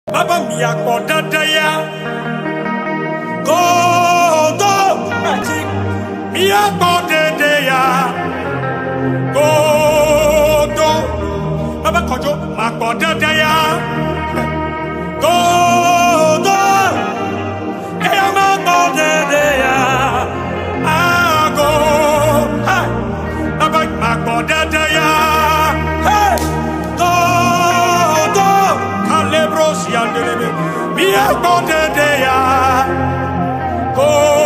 Baba mi akoda daya go do magic mi akoda daya go do Baba kojo akoda daya go do eya ma akoda daya go Baba akoda daya mi akoda daya go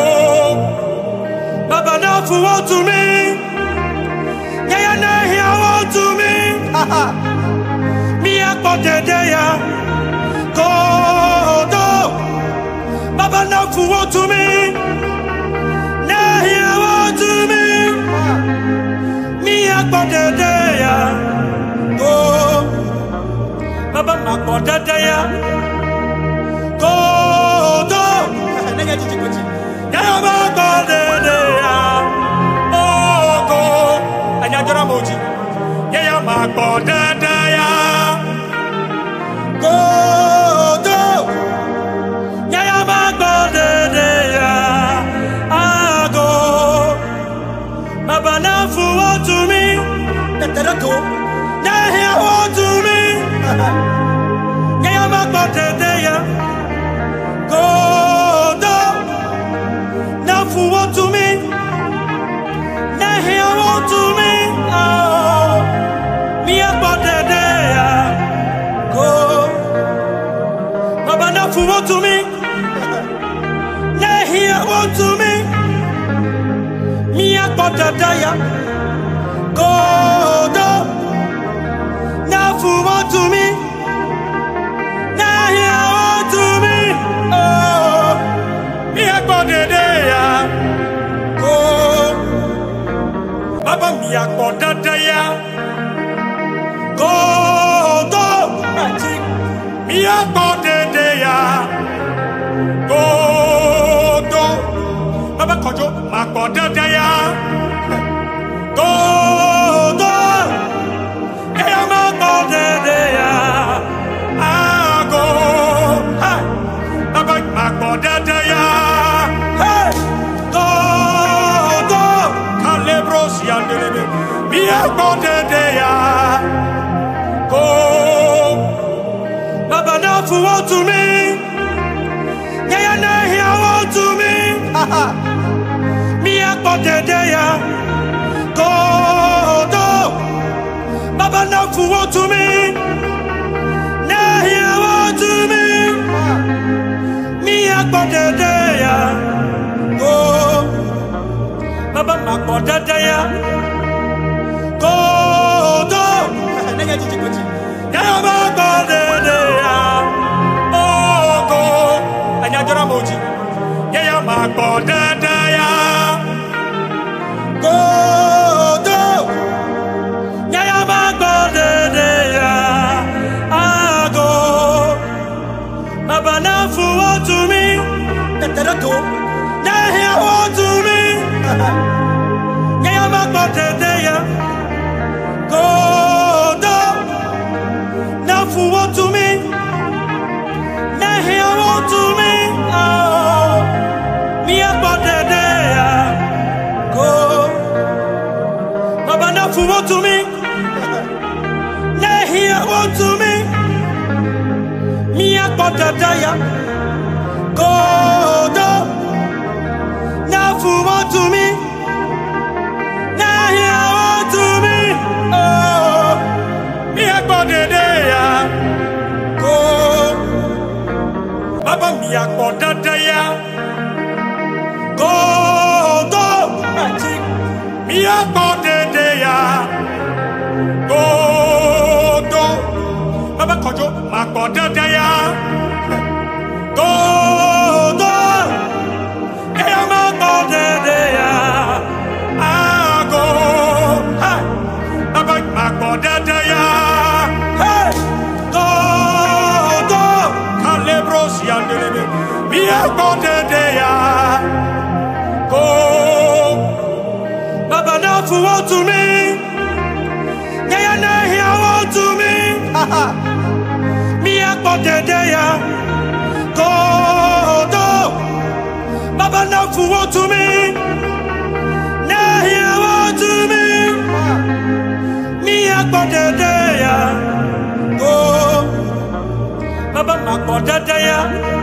Baba na fu to me ya na here to me mi akoda daya go do Baba na fu to me na here to me mi akoda daya go Baba akoda daya go do nanya jijikuti ya ma go de ya oh go anya jora moji ya ma go de ya go do ya ma go de ya go Baba na fu to me tetera go na here to me ya ma go de ya go do now for what to me now here what to me oh me about the day go Baba now for what to me now here what to me about the day go do now for what to me now here what to me oh, mi akoda daya go Baba mi akoda daya go do magic mi akoda daya go do Baba kojo akoda daya go do eya ma akoda daya go Baba akoda daya go do kalebros yandelebe mi akoda daya go Baba na fu to me ya na here to me mi akoda daya go do Baba na fu to me na here to me mi akoda daya go Baba akoda daya go do nanya jijikuti ya ma akoda daya oh go anya jora moji ya ma akoda daya go do ya ma akoda daya go Baba na fu to me tetera go na here to me ya ma akoda daya go do na fu to me na here to me oh mi akoda daya go Baba na fu to me na here to me mi akoda daya go do na fu to me na here to me oh mi akoda daya go Baba mi akoda daya go do magic mi akoda daya go do Baba kojo akoda daya go do eya ma akoda daya go Baba akoda daya go do kalebros yandelebe mi akoda daya go Baba na fu to me ya na here to me mi akoda daya Kodo Baba na fuwo to me na hiwo to me mi akpodede ya Go Baba makpodede ya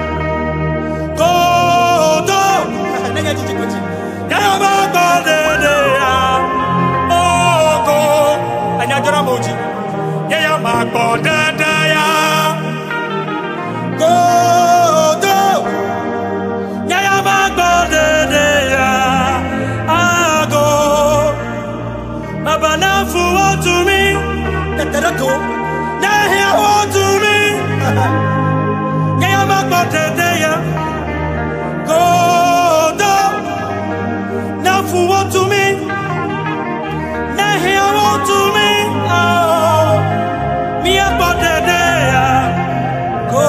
Kodo Nanya jijikoti ya makpodede ya Go Anya jora moji ya makpodede ya Kodo ya makpodede ya Ago Baba na fuwo to me Tetereko na hiwo to me ya makpodede ya Kodo na fuwo to me na hiwo to me mi akpodede ya Go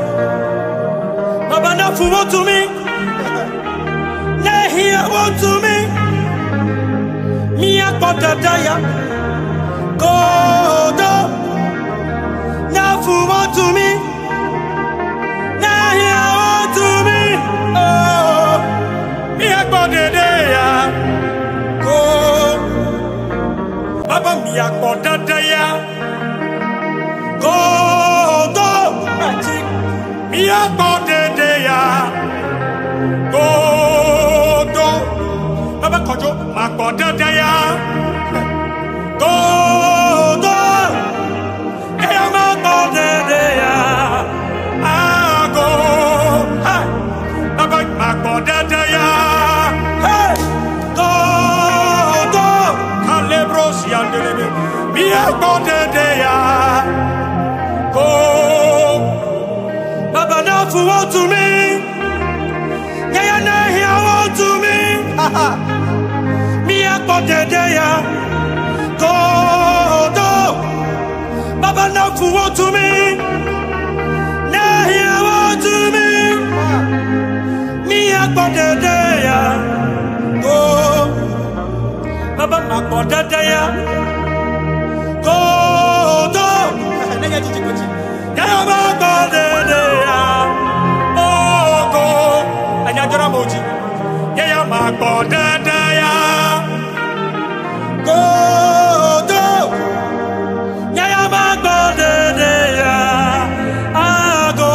Baba na fuwo to me na hiwo to me mi akpodede ya Kodo na fuwo to me na hiwo to me mi akpodede ya Go Baba mi akpodede ya Kodo mi akpodede ya Kodo Baba kojo makpodede ya Kodo ya makpodede ya Ago Baba makpodede ya Kodo kalebros yandelebe mi akpodede ya Baba na fuwo to me ya na hiwo to me mi akpodede ya Kodo Baba na fuwo to me na hiwo to me mi akpodede ya Go Baba makpodede ya Kodo Nanya jijikoti ya makpodede ya Go Anya jora moji ya makpodede ya Kodo ya makpodede ya Ago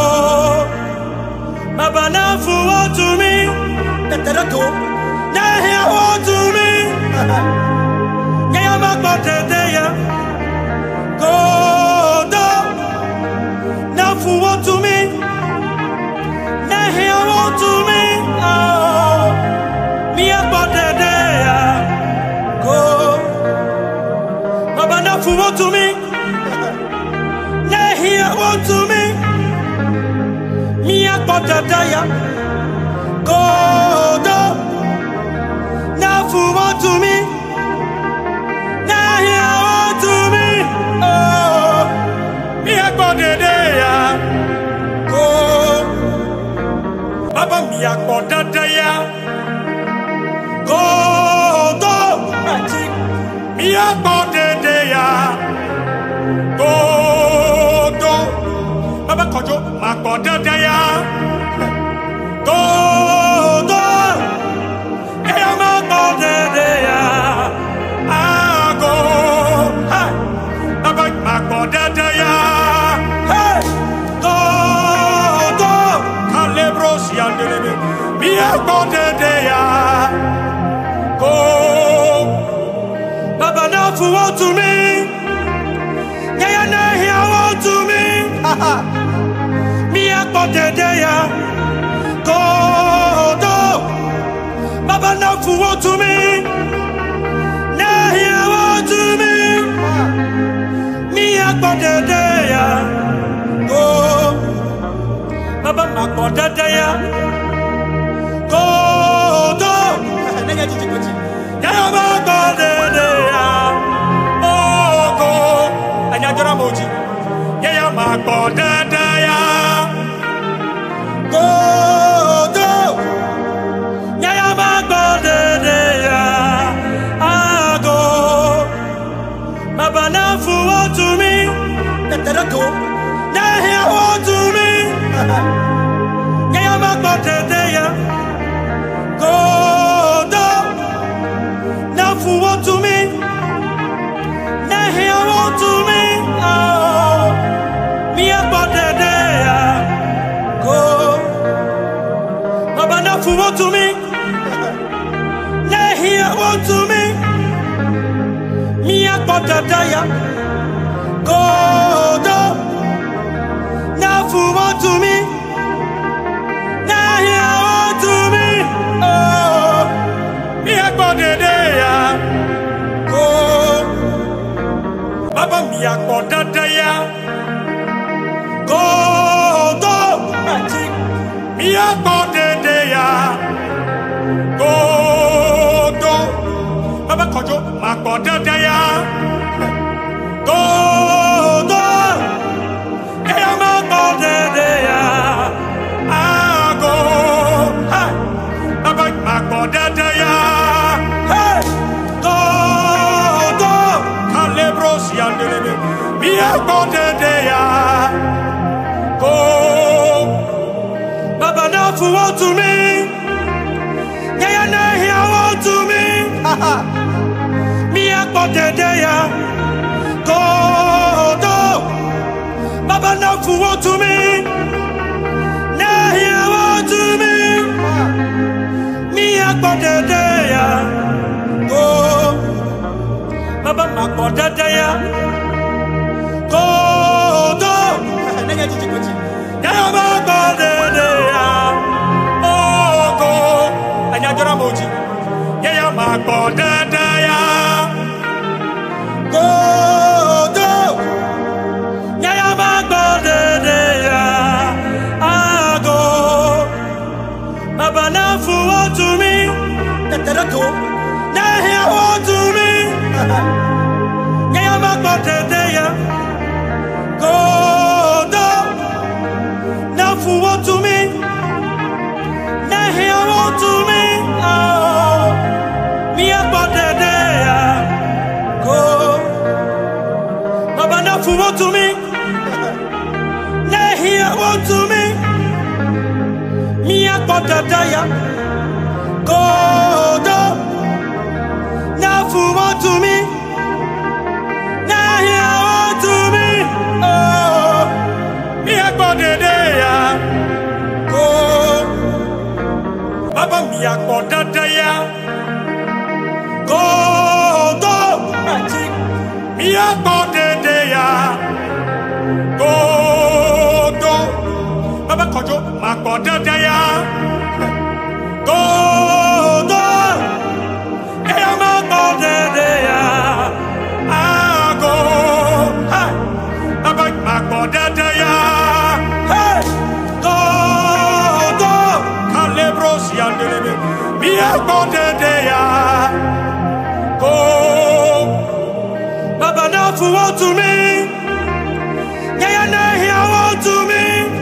Baba na fuwo to me Tetereko na hiwo to me ya makpodede ya Kodo na fuwo to me na hiwo to me mi akpodede ya Go Baba na fuwo to me na hiwo to me mi akpodede ya Kodo na fuwo to me na hiwo to me mi akpodede ya Go Baba mi akpodede ya Kodo mi akpodede ya Kodo Baba kojo makpodede ya Kodo ya makpodede ya Ago Baba makpodede ya Kodo kalebros yandelebe mi akpodede ya Go Baba na fuwo to me ya na hiwo to me mi akpodede ya Kodo Baba na fuwo to me na hiwo to me mi akpodede ya Go Baba makpodede ya Kodo Nanya jijikoti ya makpodede ya Go Anya jora moji ya makpodede ya Kodo ya makpodede ya Ago Baba na fuwo to me Tetereko na hiwo to me want to me. Nah, here want to me. Me a got the daya. Go do. Now for want to me. Nah, here want to me. Oh, me a got the daya. Go. Baba me a got the daya. Go do. Me a got the daya. Go do. Baba kojo ma got the daya. Go do. Yeah, ma got the daya. Ah go. Hey. Baba ma got the daya. Hey. Go do. Calebros yandelebe. Me a got the daya. Go. Baba now for what to me. Yeah, now here what to me. Me a got the daya. Go do. Baba now for what to me. Now here what to me. Me a got the daya. Go. Baba ma got the daya. Go do. Yeah, ma got the daya. Oh go. Anya jora moji. Yeah, ma got the daya. Go do. Yeah, ma got the daya. Ah go. Baba now for what to me. Now here what to me. Yeah, ma got the daya. Go do. Now for what to me. Now here what to me. Oh, me a got the daya. Go. Baba now for what to me. Now here what to me. Me a got the daya. Go do. Now for what to me. Now here what to me. Oh, me a got the daya. Go. Baba me a got the daya. Go do. Me a got the daya. Go do. Baba kojo ma got the daya. Go do. Yeah, ma got the daya. Ah go. Hey. Baba ma got the daya. Hey. Go do. Calebros yandelebe. Me a got the daya. Go. Baba now for what to me. Yeah, now here what to me.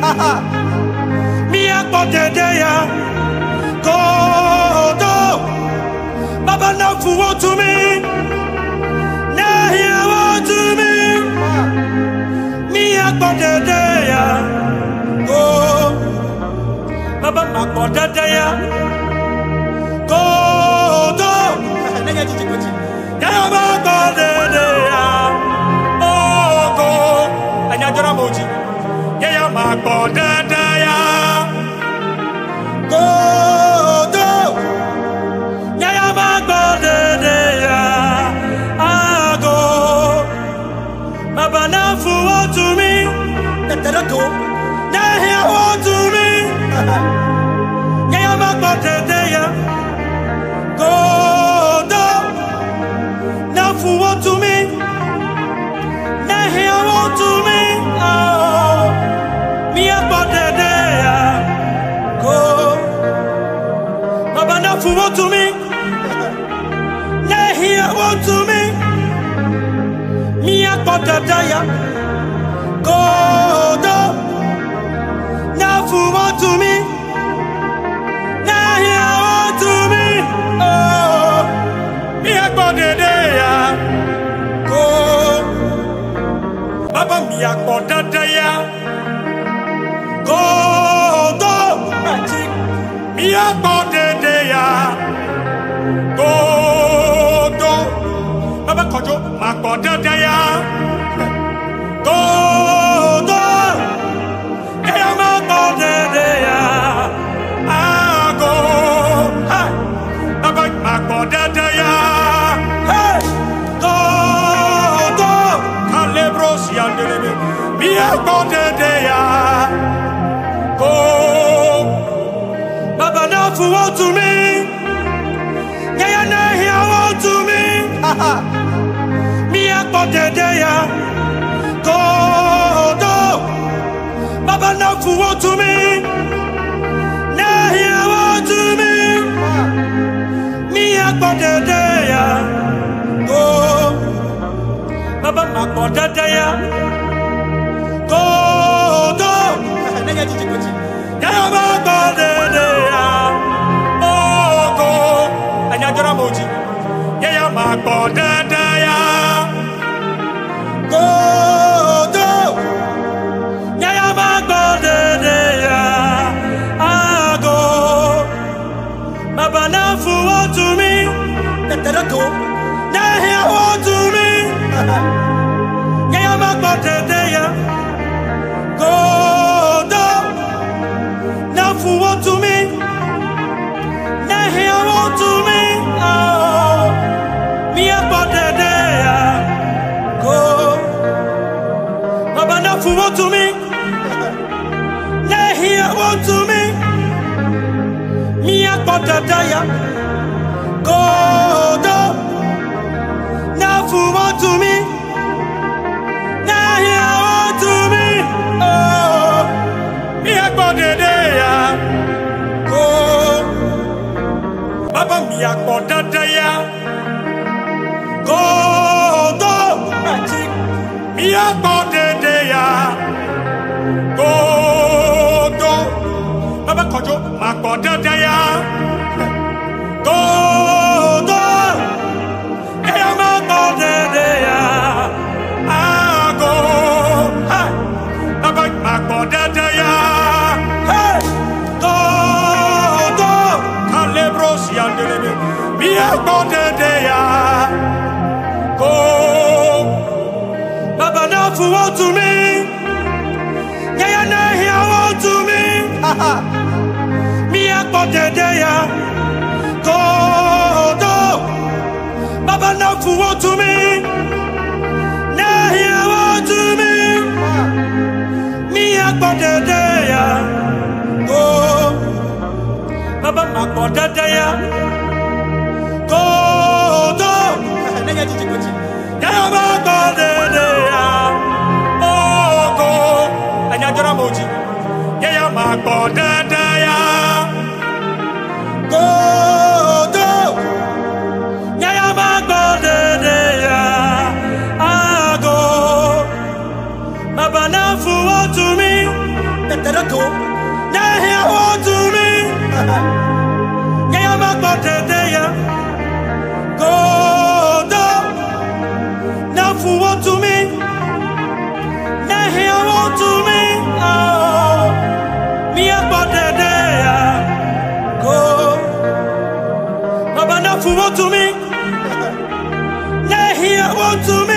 Me a got the daya. Go do. Baba now for what to me. Now here what to me. Me a got the daya. Go. Baba ma got the daya. Go do. Yeah, ma got the daya. Oh go. Anya jora moji. Yeah, ma got the daya. Go do. Yeah, ma got the daya. Ah go. Baba now for what to me. Now here what to me. Yeah, ma got the daya. Go do. Now for what to me. Now here what to me. Oh, me a got the daya. Go. Baba now for what to me. Now here what to me. Me a got the daya. Go do. Now for what to me. Now here what to me. Oh, me a got the daya. Go. Baba me a got the daya. Go do. Me a got the daya. Go do. Baba kojo ma got the daya. Go do. Yeah, ma got the daya. Ah go. what to me. Yeah, yeah, yeah, what to me. Me a day ya. Go do. Baba na what to me. Yeah, yeah, what to me. Me a day ya. Go. Baba na day ya. Go do. Yeah, baba day ya. Oh go. Anya jara moji. Yeah, ma day ya. Go do. Yeah, ma day ya. Ah go. Baba na what to me. Go. Yeah, yeah, what to me. Yeah, ma day ya. Go do. Now for what to me. Now here what to me. Oh, me about the day. Go. Baba now for what to me. Now here what to me. Me about the day. Go do. Now for what to me. Now here what to me. Oh, me about the day. Go. Baba mi akpọ̀dá dáyà. Go do. Mi akpọ̀dá dáyà. Go do. Baba kọjọ ma akpọ̀dá dáyà. Go do. Ẹyà ma akpọ̀dá dáyà. Ah go. Baba ma akpọ̀dá dáyà. Go do. Kalebros yandelebe. Mi akpọ̀dá dáyà. Go. Baba na for what to me. Yeah, na here what to me. Me akpọ̀dá dáyà. Go do. Baba na for what to me. Now here what to me. Me akpọ̀dá dáyà. Go. Baba ma akpọ̀dá dáyà. Go do. Yeah, ma akpọ̀dá dáyà. Oh go. Anya jara moji. Yeah, ma akpọ̀dá dáyà. Go do. Yeah, ma akpọ̀dá dáyà. Ah go. Baba na for what to me. Now here what to me. Yeah, ma akpọ̀dá dáyà. Go do. Now for what to me. Now here what to me. Oh, me akpọ̀dá dáyà. Go. Baba now for what to me. Now here what to me.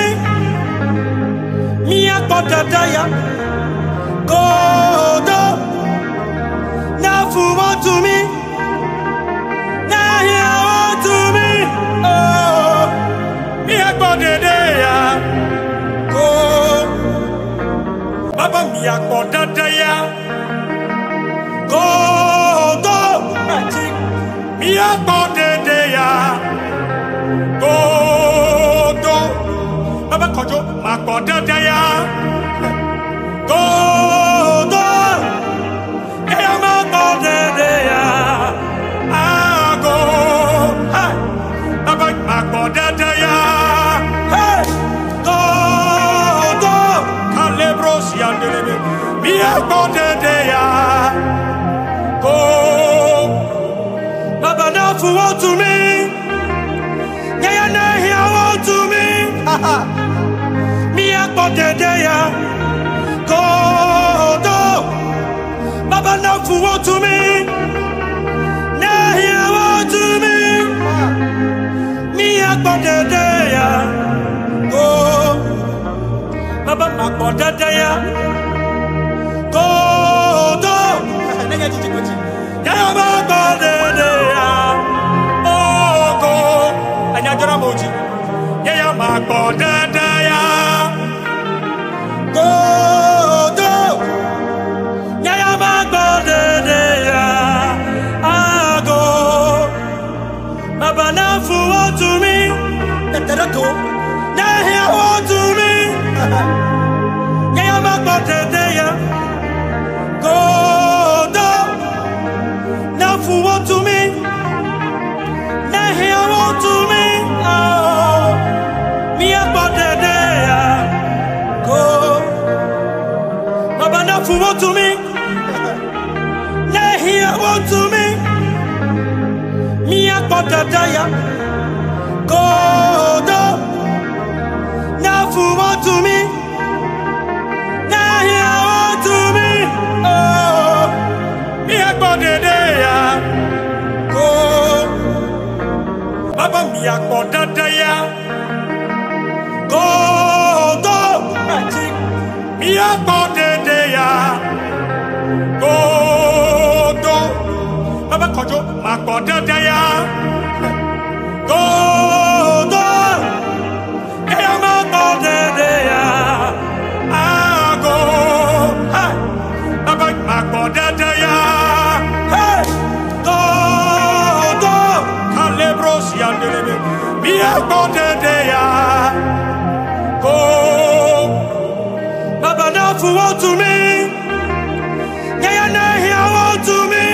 Me akpọ̀dá dáyà. Go do. Now for what to me. Now here what to me. Oh, me akpọ̀dá dáyà. Go. Baba mi akpọ̀dá dáyà. Go do. Mi akpọ̀dá dáyà. Go do. Baba kọjọ ma akpọ̀dá dáyà. Go do. Ẹyà ma akpọ̀dá dáyà. Ah go. Baba ma akpọ̀dá dáyà. Go do. Kalebros yandelebe. Mi akpọ̀dá dáyà. Go. Baba na for what to me. Yeah, na here what to me. Me akpọ̀dá dáyà. Go do. Baba na for what to me. Now here what to me. Me akpọ̀dá dáyà. Go. Baba ma akpọ̀dá dáyà. Go do. Yeah, ma akpọ̀dá dáyà. Oh go. Anya jara moji. Yeah, ma akpọ̀dá dáyà. Go do. Yeah, ma akpọ̀dá dáyà. Ah go. Now here want to me. Yeah, my body there. Go down. Now for what to me. Now here want to me. Oh, me a body there. Go. Baba now for what to me. Now here want to me. Me a body there. Go down. Now for what to me. Now here want to me. Oh, me a body there. Go. Baba me a body there. Go down. Me a body there. Go down. Baba kojo ma body there. Go down. Yeah, my body there. I go. Hey, Baba my body there. Hey, go down. Calebros yandelebe. Me a body there. Go. Baba now for what to me. Yeah, now here want to me.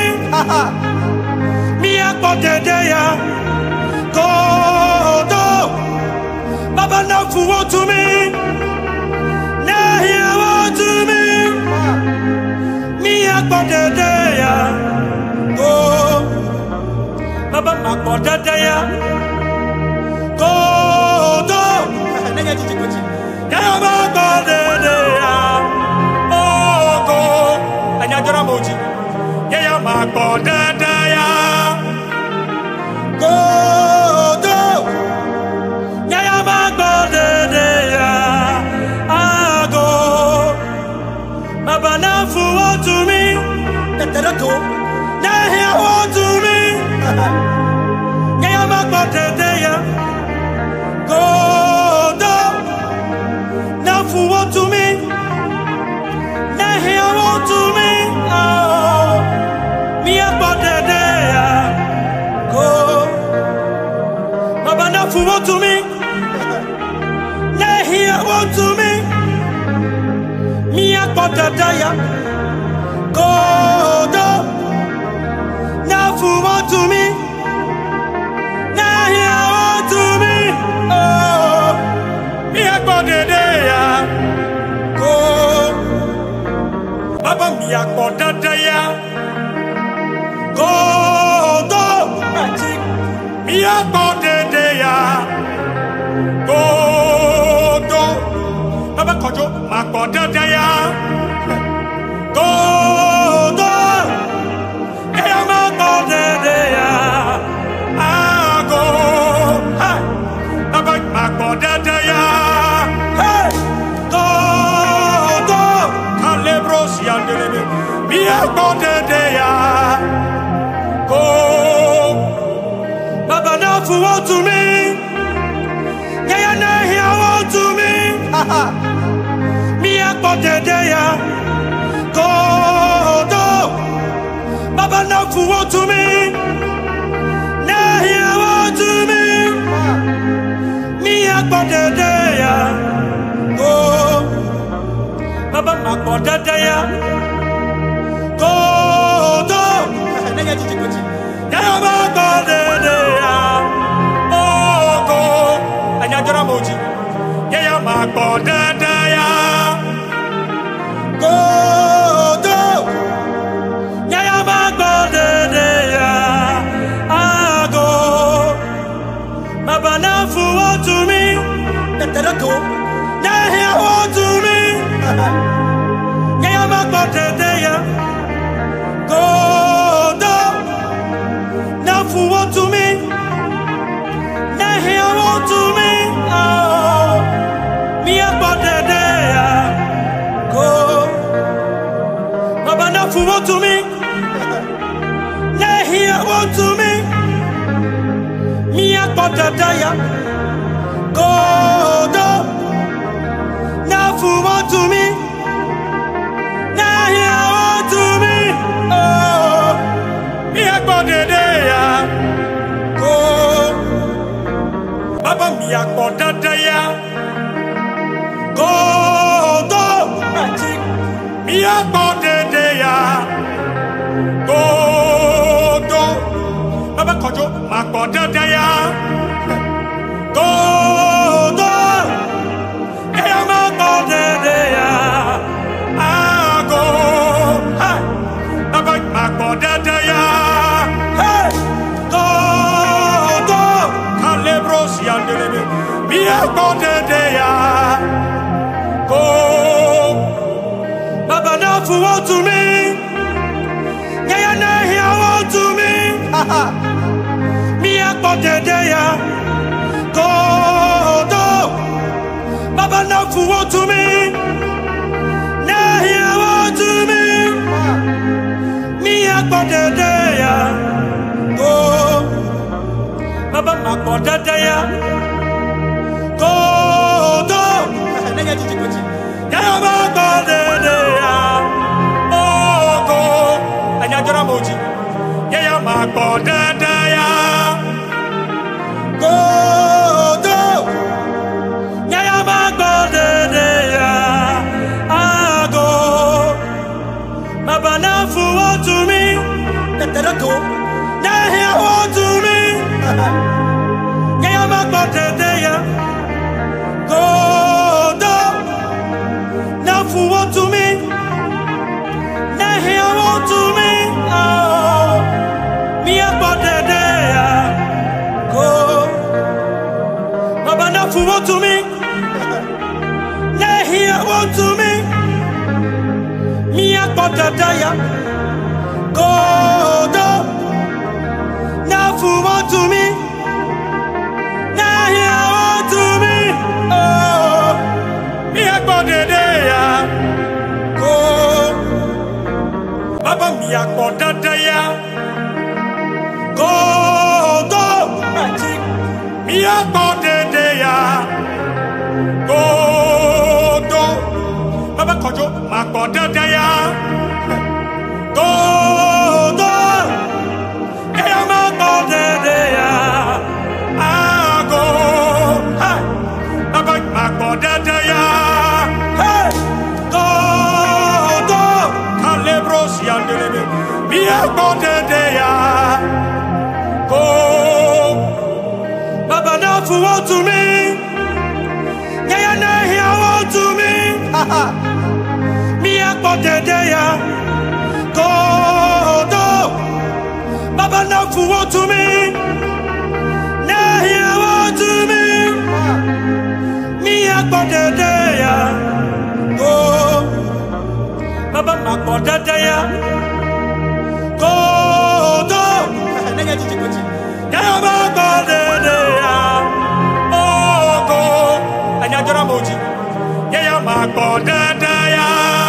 Me a body there. Go down. Baba now for what to me. Now here want to me. Me a body there. Go. Baba my body there. Go down. Yeah, my body there. Oh, go. Anyajora moji. Yeah, my body there. Go down. Yeah, my body there. I go. Baba now for what to me. Now here want to me. Yeah, my body there. Go down. Now for what to me. Now here want to me. Oh, me a body there. Go. Baba now for what to me. Now here want to me. Me a body there. Go down. Now for what to me. Now here want to me. Oh, me a body there. Go. Baba me a body there. Go down. Me a body there. Go down. Baba kojo ma body there. Go down. Yeah, my body there. I go. Hey, Baba my body there. Hey, go down. Calebros yandelebe. Me a body there. Go. Baba now for what to me. Yeah, now here want to me. Me a body there. Go down. Baba now for what to me. Now here want to me. Me a body there. Go. Baba my body there. Go down. Yeah, my body there. Oh, go. Anyajora moji. Yeah, my body there. Go down. Yeah, my body there. I go. Baba now for what to me. Now here want to me. Yeah, my body there. Go down. Now for what to me. Now here want to me. Oh, me a body there. Go. Baba now for what to me. Now here want to me. Me a body there. Go down. Now for what to me. Now here want to me. Oh, me a body there. Go. Baba me a body Makodadaya. Go, go. Yeah, Makodadaya. I go. About Makodadaya. Hey, go, go. Calebros yandelebe. Makodadaya. Go. Baba now for what to me. Yeah, now here what to me. Me a Makodadaya. Go, go. Baba now for what to me. Now here what to me. Me a Makodadaya. Go. Baba Makodadaya. Go, go. Yeah, Makodadaya. Oh, go. Anyajora moji. Yeah, Makodadaya. Go, go. Yeah, Makodadaya. I go. Baba now for what to me. Now here what to me. Yeah, Makodadaya. Go, go. Now for what to me. Now here what to me. Oh, me a Makodadaya. Go. Baba now for what to me. Now here what to me. Me a Makodadaya. Go, go. Now for what to me. Now here what to me. Oh, me a Makodadaya. Go. Baba me a Makodadaya. Go, go. Me a Makodadaya. Go, go. Baba kojo Makodadaya. Go, go. Yeah, Makodadaya. I go. Baba Makodadaya. Hey, go, go. Calebros yandelebe. Me a Makodadaya. Go. Baba now for what to me. Yeah, now here what to me. Me a Makodadaya. Go, go. Baba now for what to me. Now here what to me. Me a Makodadaya. Go. Baba Makodadaya. Go, go. Yeah, Makodadaya. Oh, go. Anyajora moji. Yeah, Makodadaya.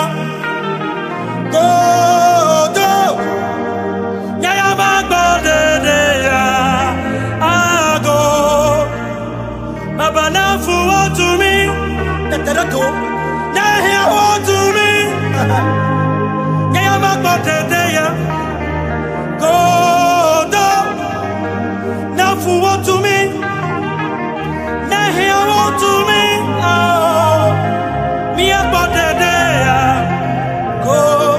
Go, go. Yeah, Makodadaya. I go. Baba now for what to me. Now here what to me. Yeah, Makodadaya. Go, go. Now for what to me. Now here what to me. Oh, me a Makodadaya. Go.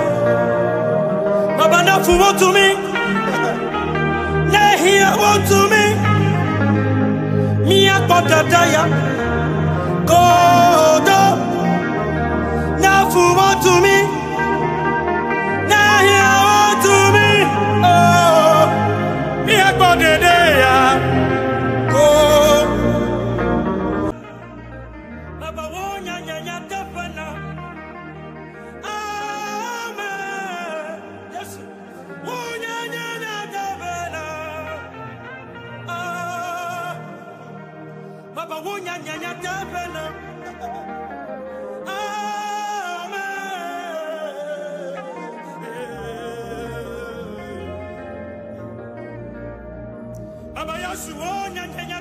Baba now for what to me. Now here what to me. Me a Makodadaya. Go, go. Now for what to me. Now here what to me. Oh, me a Makodadaya. Go. Baba wonya nya tafana. Amen. Yes. Wonya nya tafana. Baba wonya nya tafana. Baba Yasuo nya